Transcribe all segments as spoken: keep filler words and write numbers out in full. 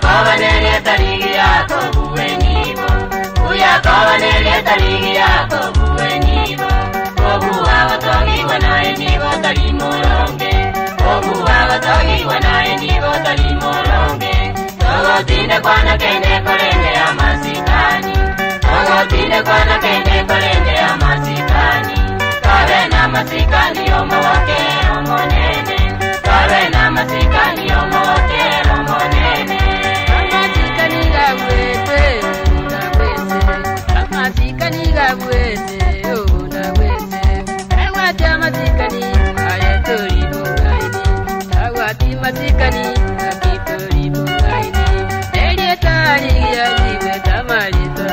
Uyakabaneria tarigiako buenibo. Uyakabaneria tarigiako buenibo. Obuwa gotogi wanae nibo tarimolonge. Obuwa gotogi wanae nibo tarimolonge. Togo tinde kwana kende kolende amasikani. Togo tinde kwana kende kolende amasikani. Kabena masikani omo wakero monene. Kabena masikani omo wakero monene. Amasikani gabwete una wese. Amasikani gabwete una wese. Ewati amasikani ayatori bungaini. Awati masikani akitori bungaini. Elietari yaliwe tamarita.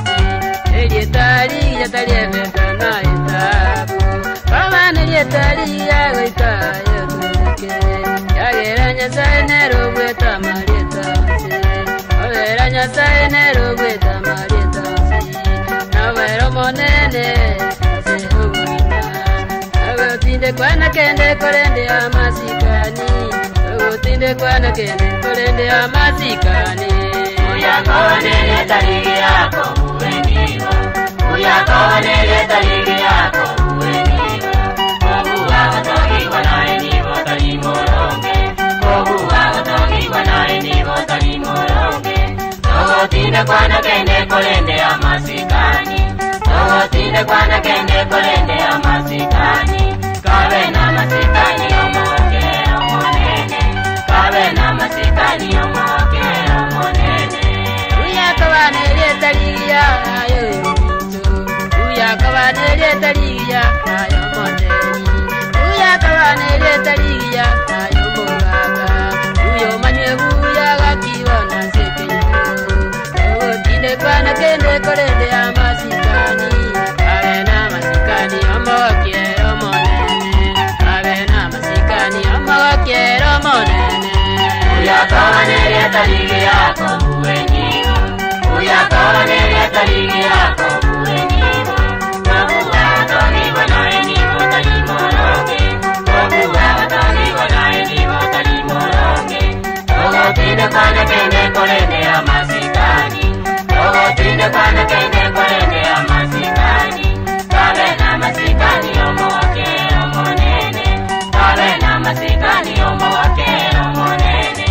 Elietari yataliwe tanaita. Kamane elietari yagoita yotuke. Yageranya saenero gweta marita. Ogeranya saenero gweta marita. Nawero monene se ugina. Agotinde kwana kende kolende amasikani. Agotinde kwana kende kolende amasikani. Uyakabaneria tarigiako buenibo. Uyakabaneria tarigiako buenibo. Obuwa gotogi wanae nibo tarimolonge. Obuwa gotogi wanae nibo tarimolonge. Togo tinde kwana kende kolende amasikani. Togo tinde kwana kende kolende amasikani. Kabena masikani omo wakero monene. Kabena masikani omo wakero monene. Uyakabaneria tarigia ayo yito. Uyakabaneria tarigia ayo mondeni. Uyakabaneria tarigia ayo mogaga. Uyo manywe buyaga kibona sekeyo. Otinde kwana kende kolende amasikani. Kabena masikani omo wakero monene. Kabena masikani omo wakero monene. Uyakabaneria tarigiako buenibo. Uyakabaneria tarigiako buenibo. Obuwa gotogi wanae nibo tarimolonge. Obuwa gotogi wanae nibo tarimolonge. Togo tinde kwana kende kolende amasikani. Togo tinde kwana kende kolende amasikani. Kabena masikani omo wakero monene. Kabena masikani omo wakero monene.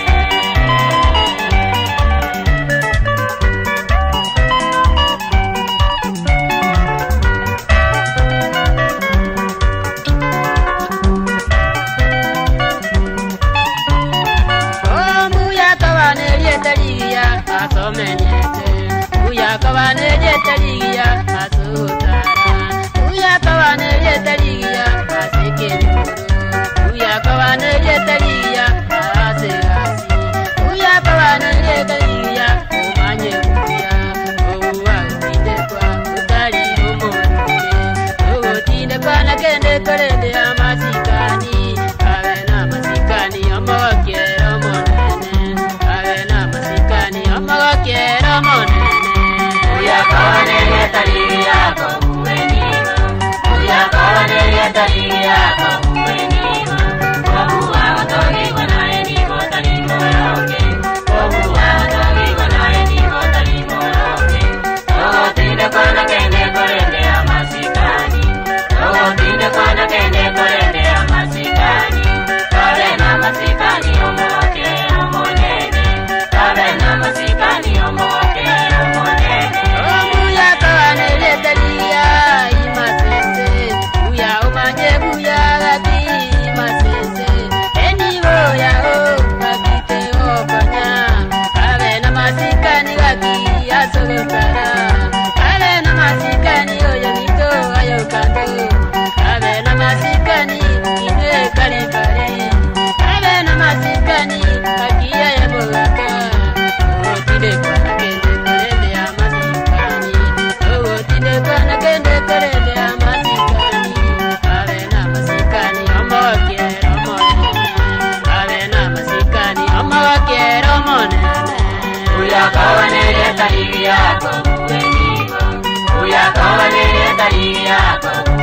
Asomenyete, uyakabaneria tarigia asutara. Uyakabaneria tarigia asekenyoro. Uyakabaneria tarigia aserasi. Uyakabaneria tarigia umanye kuya. Obuwa gotinde kwa utari umonde. Ogotinde kwana kende kolende amasikani. Kabena masikani omo wakero monene. Kabena masikani omo wakero monene. Uyakabaneria tarigiako buenibo. Uyakabaneria tarigiako buenibo. Obuwa gotogi wanae nibo tarimolonge. Obuwa gotogi wanae nibo tarimolonge. Togo tinde kwana kende kolende amasikani. Togo tinde kwana kende kolende amasikani. Kabena masikani omo wakero monene. Kabena masikani omo wakero monene. Uyakabaneria tarigia imasese. Uya umanye buyagati imasese. Enibo yaho gakite okonya. Kabena masikani gaki asogokara. Kabena masikani oyo mito ayo kado. Kabena masikani inwe kalipare. Kabena masikani akia ya bogaka. Otinde kwana kende kolende amasikani. Otinde kwana kende kolende amasikani. Kabena masikani omo wakero monene. Kabena masikani omo wakero monene. Uyakabaneria tarigiako buenibo. Uyakabaneria tarigiako